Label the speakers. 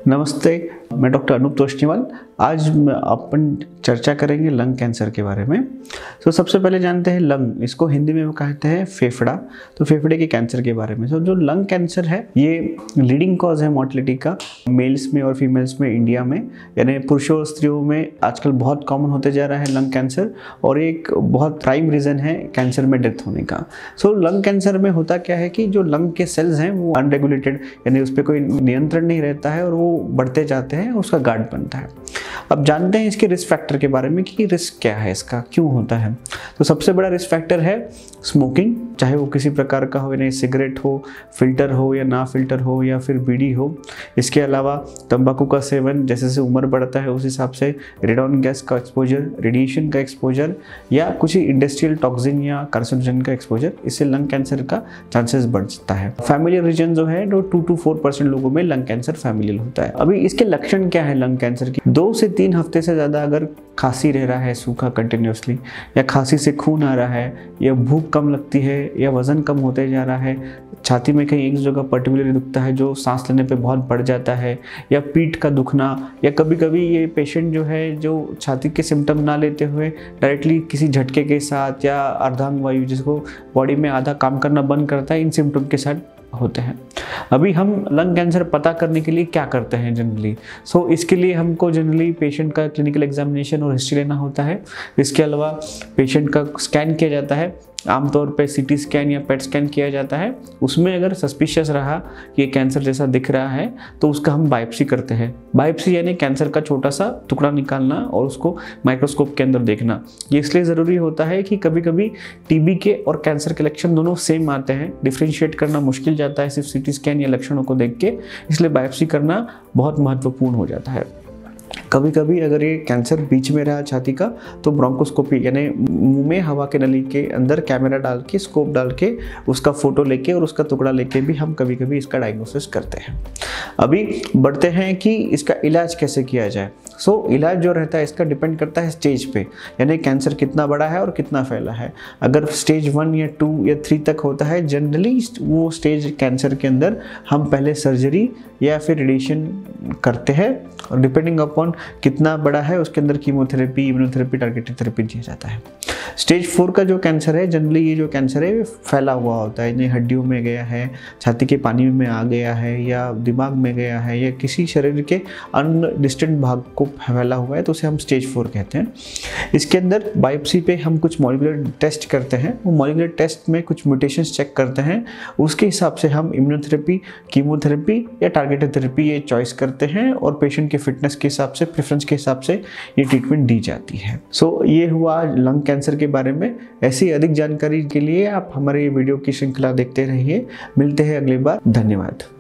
Speaker 1: नमस्ते, मैं डॉक्टर अनूप तोष्णीवाल। आज अपन चर्चा करेंगे लंग कैंसर के बारे में। तो सबसे पहले जानते हैं लंग, इसको हिंदी में कहते हैं फेफड़ा। तो फेफड़े के कैंसर के बारे में। तो जो लंग कैंसर है ये लीडिंग कॉज है मोर्टेलिटी का मेल्स में और फीमेल्स में इंडिया में, यानी पुरुषों और स्त्रियों में आजकल बहुत कॉमन होते जा रहा है लंग कैंसर, और एक बहुत प्राइम रीज़न है कैंसर में डेथ होने का। सो लंग कैंसर में होता क्या है कि जो लंग के सेल्स हैं वो अनरेगुलेटेड, यानी उस पर कोई नियंत्रण नहीं रहता है और वो बढ़ते जाते हैं, उसका गार्ड बनता है। अब जानते हैं इसके रिस्क फैक्टर के बारे में कि रिस्क क्या है, इसका क्यों होता है। तो सबसे बड़ा रिस्क फैक्टर है स्मोकिंग, चाहे वो किसी प्रकार का हो, यानी सिगरेट हो, फिल्टर हो या ना फिल्टर हो, या फिर बीड़ी हो। इसके अलावा तंबाकू का सेवन, जैसे जैसे उम्र बढ़ता है उस हिसाब से रेडॉन गैस का एक्सपोजर, रेडिएशन का एक्सपोजर, या कुछ इंडस्ट्रियल टॉक्सिन या कार्सिनोजन का एक्सपोजर, इससे लंग कैंसर का चांसेस बढ़ जाता है। फैमिलियल रीजन जो है 2 to 4% लोगों में लंग कैंसर फैमिलियल होता है। अभी इसके लक्षण क्या है लंग कैंसर की? 2 से 3 हफ्ते से ज़्यादा अगर खांसी रह रहा है सूखा कंटिन्यूसली, या खांसी से खून आ रहा है, या भूख कम लगती है, या वज़न कम होते जा रहा है, छाती में कहीं एक जगह पर्टिकुलरली दुखता है जो सांस लेने पे बहुत बढ़ जाता है, या पीठ का दुखना, या कभी कभी ये पेशेंट जो है जो छाती के सिम्टम ना लेते हुए डायरेक्टली किसी झटके के साथ या अर्धांग वायु जिसको बॉडी में आधा काम करना बंद करता है, इन सिम्टम के साथ होते हैं। अभी हम लंग कैंसर पता करने के लिए क्या करते हैं जनरली? इसके लिए हमको जनरली पेशेंट का क्लिनिकल एग्जामिनेशन और हिस्ट्री लेना होता है। इसके अलावा पेशेंट का स्कैन किया जाता है, आमतौर पे सीटी स्कैन या पेट स्कैन किया जाता है। उसमें अगर सस्पिशियस रहा कि ये कैंसर जैसा दिख रहा है तो उसका हम बायोप्सी करते हैं। बायोप्सी यानी कैंसर का छोटा सा टुकड़ा निकालना और उसको माइक्रोस्कोप के अंदर देखना। ये इसलिए ज़रूरी होता है कि कभी कभी टीबी के और कैंसर के लक्षण दोनों सेम आते हैं, डिफ्रेंशिएट करना मुश्किल जाता है सिर्फ सीटी स्कैन या लक्षणों को देख के, इसलिए बायोप्सी करना बहुत महत्वपूर्ण हो जाता है। कभी कभी अगर ये कैंसर बीच में रहा छाती का तो ब्रोंकोस्कोपी, यानी मुंह में हवा के नली के अंदर कैमरा डाल के, स्कोप डाल के, उसका फोटो लेके और उसका टुकड़ा लेके भी हम कभी कभी इसका डायग्नोसिस करते हैं। अभी बढ़ते हैं कि इसका इलाज कैसे किया जाए। इलाज जो रहता है इसका डिपेंड करता है स्टेज पे, यानी कैंसर कितना बड़ा है और कितना फैला है। अगर स्टेज 1 या 2 या 3 तक होता है, जनरली वो स्टेज कैंसर के अंदर हम पहले सर्जरी या फिर रेडिएशन करते हैं, और डिपेंडिंग अपॉन कितना बड़ा है उसके अंदर कीमोथेरेपी, इम्यूनोथेरेपी, टारगेटेड थेरेपी दिया जाता है। स्टेज 4 का जो कैंसर है, जनरली ये जो कैंसर है फैला हुआ होता है, यानी हड्डियों में गया है, छाती के पानी में आ गया है, या दिमाग में गया है, या किसी शरीर के अन्य डिस्टेंट भाग को फैला हुआ है, तो उसे हम स्टेज 4 कहते हैं। इसके अंदर बायोप्सी पे हम कुछ मॉलिक्यूलर टेस्ट करते हैं। वो मॉलिक्यूलर टेस्ट में कुछ म्यूटेशंस चेक करते हैं, उसके हिसाब से हम इम्यूनोथेरेपी, कीमोथेरेपी या टारगेटेड थेरेपी ये चॉइस करते हैं, और पेशेंट के फिटनेस के हिसाब से, प्रेफरेंस के हिसाब से ये ट्रीटमेंट दी जाती है। ये हुआ लंग कैंसर के बारे में। ऐसी अधिक जानकारी के लिए आप हमारे वीडियो की श्रृंखला देखते रहिए। मिलते हैं अगली बार। धन्यवाद।